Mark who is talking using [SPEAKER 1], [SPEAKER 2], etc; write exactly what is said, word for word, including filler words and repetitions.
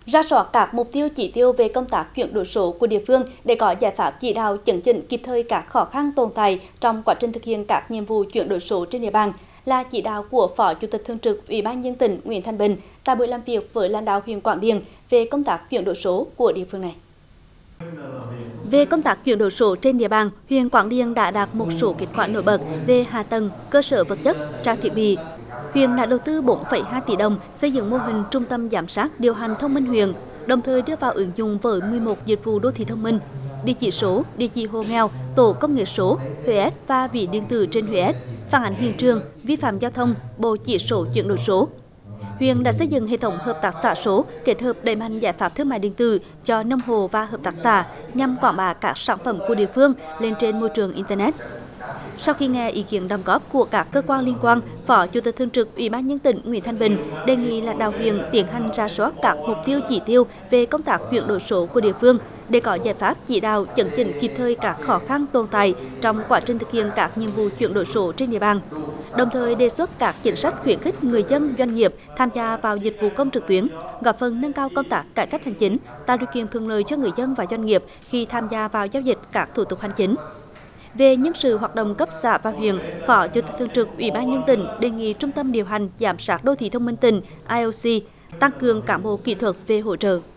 [SPEAKER 1] Rà soát các mục tiêu chỉ tiêu về công tác chuyển đổi số của địa phương để có giải pháp chỉ đạo chấn chỉnh kịp thời các khó khăn tồn tại trong quá trình thực hiện các nhiệm vụ chuyển đổi số trên địa bàn là chỉ đạo của Phó Chủ tịch Thường trực Ủy ban nhân dân tỉnh Nguyễn Thanh Bình tại buổi làm việc với lãnh đạo huyện Quảng Điền về công tác chuyển đổi số của địa phương này. Về công tác chuyển đổi số trên địa bàn, huyện Quảng Điền đã đạt một số kết quả nổi bật về hạ tầng, cơ sở vật chất, trang thiết bị. Huyện đã đầu tư bốn phẩy hai tỷ đồng xây dựng mô hình trung tâm giám sát điều hành thông minh huyện, đồng thời đưa vào ứng dụng với mười một dịch vụ đô thị thông minh, địa chỉ số, địa chỉ hộ nghèo, tổ công nghệ số, Huế S và ví điện tử trên Huế S, phản ánh hiện trường, vi phạm giao thông, bộ chỉ số chuyển đổi số. Huyện đã xây dựng hệ thống hợp tác xã số kết hợp đẩy mạnh giải pháp thương mại điện tử cho nông hộ và hợp tác xã nhằm quảng bá các sản phẩm của địa phương lên trên môi trường internet. Sau khi nghe ý kiến đóng góp của các cơ quan liên quan, Phó Chủ tịch Thường trực Ủy ban nhân dân tỉnh Nguyễn Thanh Bình đề nghị lãnh đạo huyện tiến hành rà soát các mục tiêu chỉ tiêu về công tác chuyển đổi số của địa phương để có giải pháp chỉ đạo chấn chỉnh kịp thời các khó khăn tồn tại trong quá trình thực hiện các nhiệm vụ chuyển đổi số trên địa bàn. Đồng thời đề xuất các chính sách khuyến khích người dân, doanh nghiệp tham gia vào dịch vụ công trực tuyến, góp phần nâng cao công tác cải cách hành chính, tạo điều kiện thuận lợi cho người dân và doanh nghiệp khi tham gia vào giao dịch các thủ tục hành chính. Về nhân sự hoạt động cấp xã và huyện, Phó Chủ tịch Thường trực Ủy ban nhân dân tỉnh đề nghị Trung tâm điều hành giám sát đô thị thông minh tỉnh I O C tăng cường cán bộ kỹ thuật về hỗ trợ.